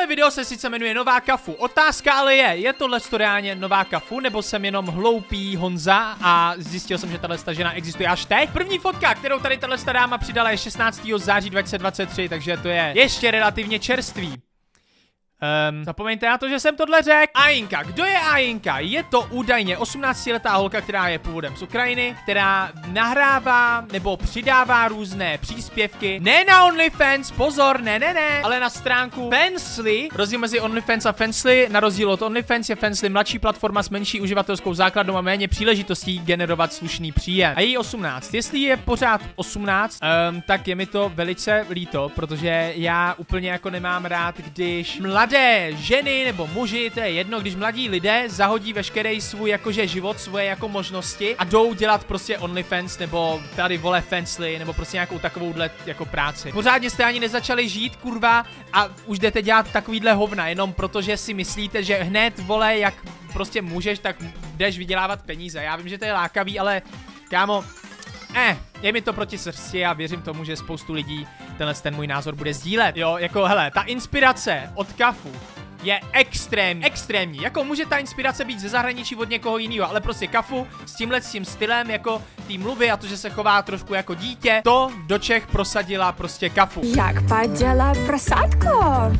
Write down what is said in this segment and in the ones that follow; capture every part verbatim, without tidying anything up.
video se sice jmenuje Nová kafu. Otázka ale je, je tohle reálně nová kafu, nebo jsem jenom hloupý Honza a zjistil jsem, že tahle žena existuje až teď? První fotka, kterou tady tahle dáma přidala, je šestnáctého září dva tisíce dvacet tři, takže to je ještě relativně čerstvý. Um, zapomeňte na to, že jsem tohle řekl. Ajinka, kdo je Ajinka? Je to údajně osmnáctiletá holka, která je původem z Ukrajiny, která nahrává nebo přidává různé příspěvky. Ne na OnlyFans, pozor, ne, ne, ne, ale na stránku Fansly. Rozdíl mezi OnlyFans a Fansly, na rozdíl od OnlyFans je Fansly mladší platforma s menší uživatelskou základnou a méně příležitostí generovat slušný příjem. A jí osmnáct. Jestli je pořád osmnáct, um, tak je mi to velice líto, protože já úplně jako nemám rád, když mladí Mladé ženy nebo muži, to je jedno, když mladí lidé zahodí veškerý svůj jakože život, svoje jako možnosti a jdou dělat prostě OnlyFans nebo tady vole Fansly nebo prostě nějakou takovouhle jako práci. Pořádně jste ani nezačali žít, kurva, a už jdete dělat takovýhle hovna, jenom protože si myslíte, že hned vole, jak prostě můžeš, tak jdeš vydělávat peníze. Já vím, že to je lákavý, ale kámo, eh, je mi to proti srsti a věřím tomu, že spoustu lidí tenhle ten můj názor bude sdílet. Jo, jako hele, ta inspirace od kafu je extrémní, extrémní. Jako může ta inspirace být ze zahraničí od někoho jiného, ale prostě kafu s tímhle s tím stylem, jako tý mluvy a to, že se chová trošku jako dítě, to do Čech prosadila prostě kafu. Jak podělat prasátko?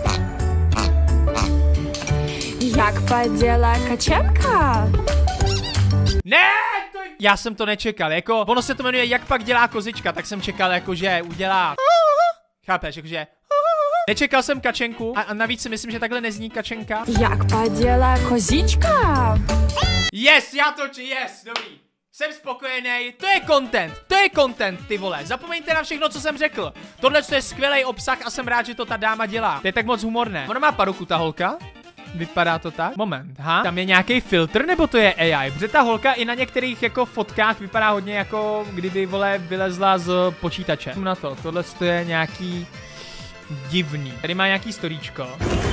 Jak podělat kačenka? Ne! Já jsem to nečekal, jako, ono se to jmenuje Jak pak dělá kozička, tak jsem čekal, jako, že udělá, chápeš, jakože, nečekal jsem kačenku a, a navíc si myslím, že takhle nezní kačenka. Jak podělá kozička? Yes, já to, yes, dobrý. Jsem spokojený, to je content, to je content, ty vole, zapomeňte na všechno, co jsem řekl. Tohle je skvělý obsah a jsem rád, že to ta dáma dělá, to je tak moc humorné. Ona má paruku, ta holka. Vypadá to tak? Moment, ha? Tam je nějaký filtr, nebo to je A I? Protože ta holka i na některých jako fotkách vypadá hodně jako kdyby, vole, vylezla z počítače. Na to, tohle je nějaký divný. Tady má nějaký storíčko.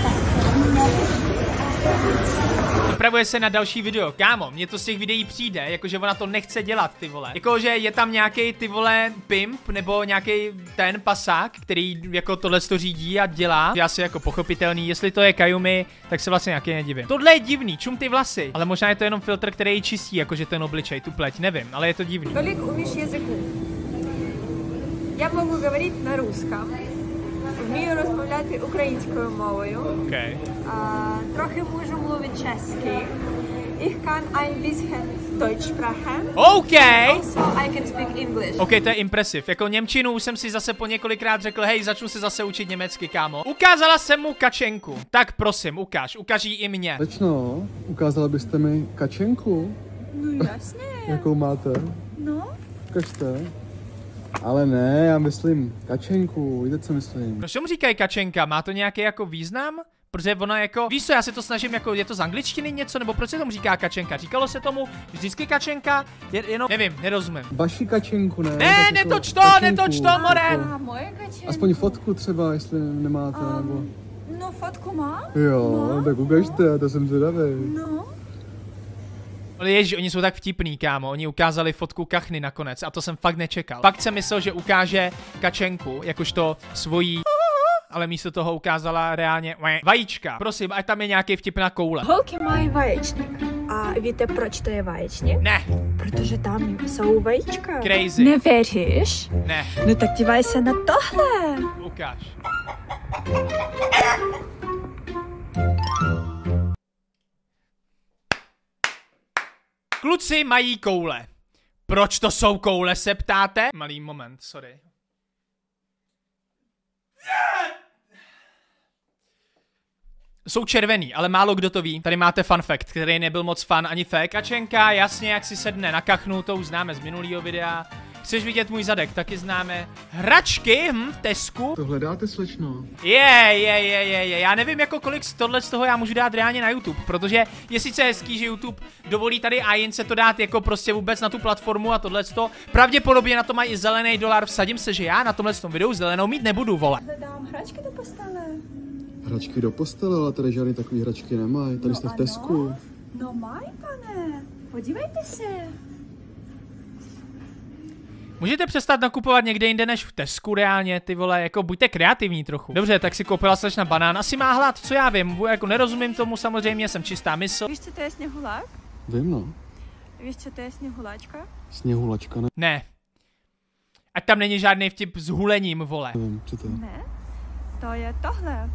Připravuje se na další video, kámo, mně to z těch videí přijde, jakože ona to nechce dělat, ty vole. Jakože je tam nějaký ty vole pimp, nebo nějaký ten pasák, který jako tohle to řídí a dělá. Je asi jako pochopitelný, jestli to je Kayumi, tak se vlastně nějaký nedivím. Tohle je divný, čum ty vlasy, ale možná je to jenom filtr, který ji čistí, jakože ten obličej, tu pleť, nevím, ale je to divný. Kolik umíš jazyků? Já mohu говорить на русском. Вмію розмовляти українською мовою. Okay. А, трохи можу мовити чеськи. Ich kann ein bisschen Deutsch sprechen. Okay. Also I can speak English. Ok, to je impresiv. Jako němčinu už jsem si zase po několikrát řekl, hej, začnu se zase učit německy, kámo. Ukázala jsem mu kačenku. Tak prosím, ukáž, ukaží i mě. Slečno, ukázala byste mi kačenku? No jasně. Jakou máte? No. Ukažte. Ale ne, já myslím kačenku, víte, co myslím? Proč mu říkají kačenka? Má to nějaký jako význam? Protože ona jako, víš co, já se to snažím jako, je to z angličtiny něco, nebo proč se tomu říká kačenka? Říkalo se tomu vždycky kačenka? Je, jenom, nevím, nerozumím. Vaši kačenku, ne? Ne, tak netoč jako to, kačenku, netoč to, more! A moje kačenka. Aspoň fotku třeba, jestli nemáte, Um, nebo... No fotku má? Jo, no. tak ukažte, to jsem zvědavý. No. Ale ježi, oni jsou tak vtipný, kámo, oni ukázali fotku kachny nakonec a to jsem fakt nečekal. Fakt jsem myslel, že ukáže kačenku, jakožto svojí, ale místo toho ukázala reálně vajíčka. Prosím, ať tam je nějaký vtip na koule. Holky mají vaječník. A víte, proč to je vaječník? Ne. Protože tam jsou vajíčka. Crazy. Nevěříš? Ne. No tak dívej se na tohle. Ukáž. Kluci mají koule. Proč to jsou koule, se ptáte? Malý moment, sorry. Jsou červený, ale málo kdo to ví. Tady máte fun fact, který nebyl moc fun ani fake. Kačenka, jasně, jak si sedne na kachnu, to už známe z minulého videa. Chceš vidět můj zadek, taky známe. Hračky, hm, v Tesku. To hledáte, slečno? Je, je, je, je, je. Já nevím, jako kolik z tohle z toho já můžu dát reálně na YouTube, protože je sice hezký, že YouTube dovolí tady Ajince to dát jako prostě vůbec na tu platformu a tohle to. Pravděpodobně na to mají i zelený dolar, vsadím se, že já na tomhle tom videu zelenou mít nebudu, vole. Hledám hračky do postele. Hračky do postele, ale tady žádný takový hračky nemají, tady No jste v ano. Tesku. No mají, pane. Podívejte se. Můžete přestat nakupovat někde jinde než v Tesku reálně, ty vole, jako buďte kreativní trochu. Dobře, tak si koupila slečna banán, asi má hlad, co já vím, jako nerozumím tomu, samozřejmě jsem čistá mysl. Víš, co to je sněhulák? Vím, no. Víš, co to je sněhuláčka? Sněhulačka, ne? Ne. Ať tam není žádný vtip s hulením, vole. Nevím, co to je. Ne, to je tohle.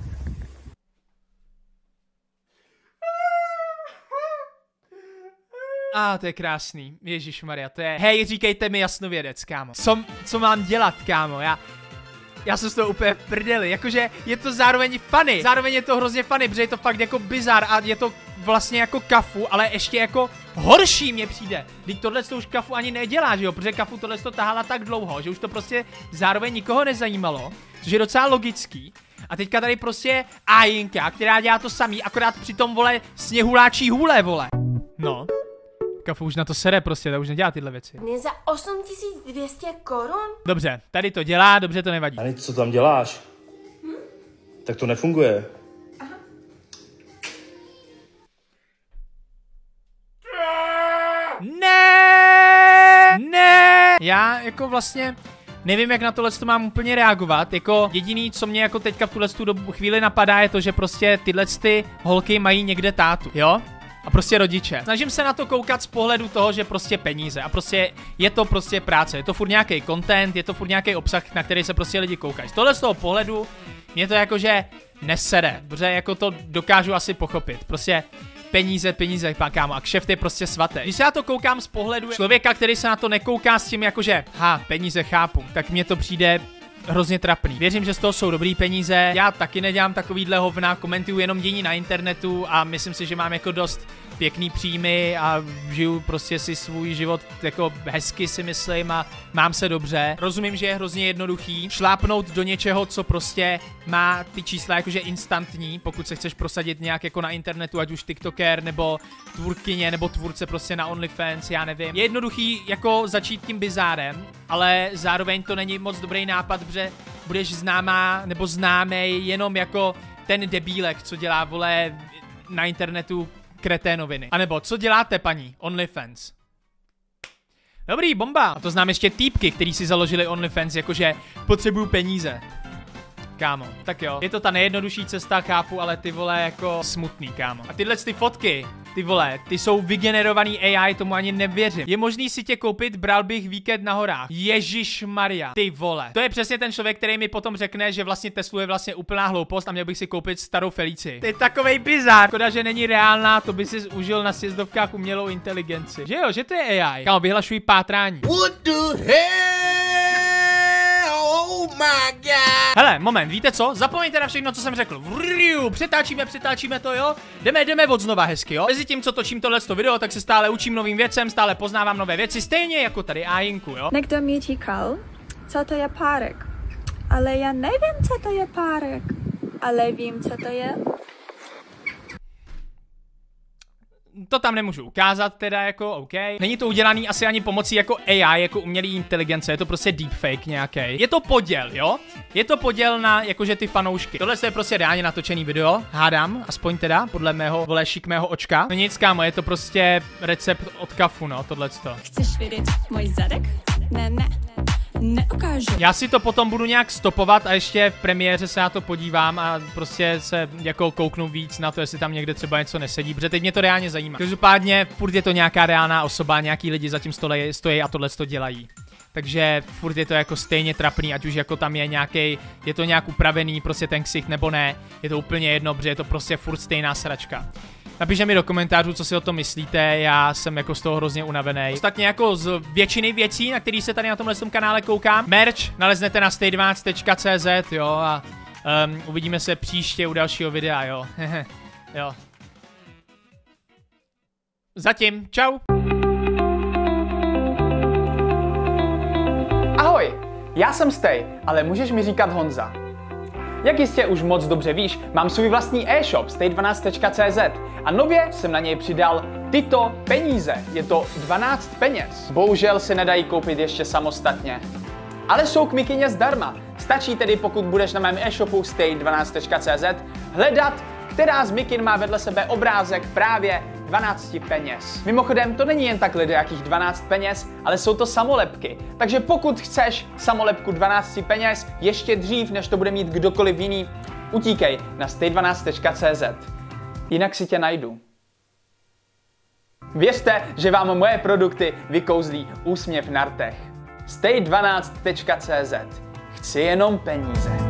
A ah, to je krásný, ježišmarja, to je, hej, říkejte mi jasnovědec, kámo. Co, co mám dělat, kámo, já, já jsem z toho úplně v prdeli, jakože je to zároveň funny, zároveň je to hrozně funny, protože je to fakt jako bizar a je to vlastně jako kafu, ale ještě jako horší mně přijde. Teď tohle to už kafu ani nedělá, že jo, protože kafu tohle to tahala tak dlouho, že už to prostě zároveň nikoho nezajímalo, což je docela logický. A teďka tady prostě Ajinka, která dělá to samý, akorát přitom, vole, sněhuláčí hůle, vole. No. Kafu už na to sere prostě, ta už nedělá tyhle věci. Ne za osm tisíc dvě stě korun? Dobře, tady to dělá, dobře, to nevadí. Ani co tam děláš? Hm? Tak to nefunguje. Aha. Ne, ne. Já jako vlastně nevím, jak na tohle to mám úplně reagovat. Jako jediný, co mě jako teďka v tuhle dobu chvíli napadá, je to, že prostě tyhle ty holky mají někde tátu, jo? A prostě rodiče. Snažím se na to koukat z pohledu toho, že prostě peníze. A prostě je to prostě práce. Je to furt nějaký content, je to furt nějaký obsah, na který se prostě lidi koukají. Z tohle z toho pohledu mě to jakože nesere. Protože jako to dokážu asi pochopit. Prostě peníze, peníze, kámo. A kšeft je prostě svaté. Když se na to koukám z pohledu člověka, který se na to nekouká s tím jakože, ha, peníze chápu, tak mně to přijde hrozně trapný. Věřím, že z toho jsou dobrý peníze. Já taky nedělám takovýhle hovna, komentuju jenom dění na internetu a myslím si, že mám jako dost pěkný příjmy a žiju prostě si svůj život jako hezky, si myslím, a mám se dobře. Rozumím, že je hrozně jednoduchý šlápnout do něčeho, co prostě má ty čísla jakože instantní, pokud se chceš prosadit nějak jako na internetu, ať už TikToker nebo tvůrkyně nebo tvůrce prostě na OnlyFans, já nevím. Je jednoduchý jako začít tím bizárem, ale zároveň to není moc dobrý nápad, protože budeš známá nebo známej jenom jako ten debílek, co dělá, vole, na internetu kreténoviny. A nebo co děláte, paní? OnlyFans. Dobrý, bomba. A to znám ještě týpky, který si založili OnlyFans, jakože potřebuju peníze. Kámo, tak jo. Je to ta nejjednodušší cesta, chápu, ale ty vole jako smutný, kámo. A tyhle ty fotky, ty vole, ty jsou vygenerovaný A I, tomu ani nevěřím. Je možný si tě koupit, bral bych víkend na horách. Ježíš Maria, ty vole. To je přesně ten člověk, který mi potom řekne, že vlastně Tesla je vlastně úplná hloupost a měl bych si koupit starou Felici. To je takovej bizár. Škoda, že není reálná, to by si užil na sjezdovkách umělou inteligenci. Že jo, že to je A I. Kámo, vyhlašují pátrání. What the hell? Oh my god. Hele, moment, víte co? Zapomeňte na všechno, co jsem řekl. Vriu, přetáčíme, přetáčíme to, jo? Jdeme, jdeme od znova hezky, jo? Mezi tím, co točím tohleto video, tak se stále učím novým věcem, stále poznávám nové věci, stejně jako tady Ajinku, jo? Někdo mi říkal, co to je párek. Ale já nevím, co to je párek. Ale vím, co to je. To tam nemůžu ukázat teda jako, OK. Není to udělaný asi ani pomocí jako A I, jako umělý inteligence, je to prostě deepfake nějaký. Je to poděl, jo? Je to poděl na jakože ty fanoušky. Tohle je prostě reálně natočený video, hádám, aspoň teda, podle mého, vole, šikmého očka. No nic, kámo, je to prostě recept od kafu, no, tohleto. Chceš vidět můj zadek? Ne, ne. Neukážu. Já si to potom budu nějak stopovat a ještě v premiéře se na to podívám a prostě se jako kouknu víc na to, jestli tam někde třeba něco nesedí, protože teď mě to reálně zajímá. Každopádně furt je to nějaká reálná osoba, nějaký lidi zatím stojí, stojí a tohle to dělají. Takže furt je to jako stejně trapný, ať už jako tam je nějaký, je to nějak upravený, prostě ten ksicht nebo ne, je to úplně jedno, protože je to prostě furt stejná sračka. Napište mi do komentářů, co si o tom myslíte, já jsem jako z toho hrozně unavený. Ostatně jako z většiny věcí, na který se tady na tomhle kanále koukám, merch naleznete na stay dvanáct tečka cé zet, jo, a um, uvidíme se příště u dalšího videa, jo, jo. Zatím, čau. Ahoj, já jsem Stay, ale můžeš mi říkat Honza. Jak jistě už moc dobře víš, mám svůj vlastní e-shop stay dvanáct tečka cé zet a nově jsem na něj přidal tyto peníze. Je to dvanáct peněz. Bohužel se nedají koupit ještě samostatně. Ale jsou k mikině zdarma. Stačí tedy, pokud budeš na mém e-shopu stay dvanáct tečka cé zet, hledat, která z mikin má vedle sebe obrázek právě dvanáct peněz. Mimochodem, to není jen tak jakých dvanáct peněz, ale jsou to samolepky. Takže pokud chceš samolepku dvanáct peněz ještě dřív, než to bude mít kdokoliv jiný, utíkej na stay dvanáct tečka cé zet. Jinak si tě najdu. Věřte, že vám moje produkty vykouzlí úsměv na rtech. stay dvanáct tečka cé zet. Chci jenom peníze.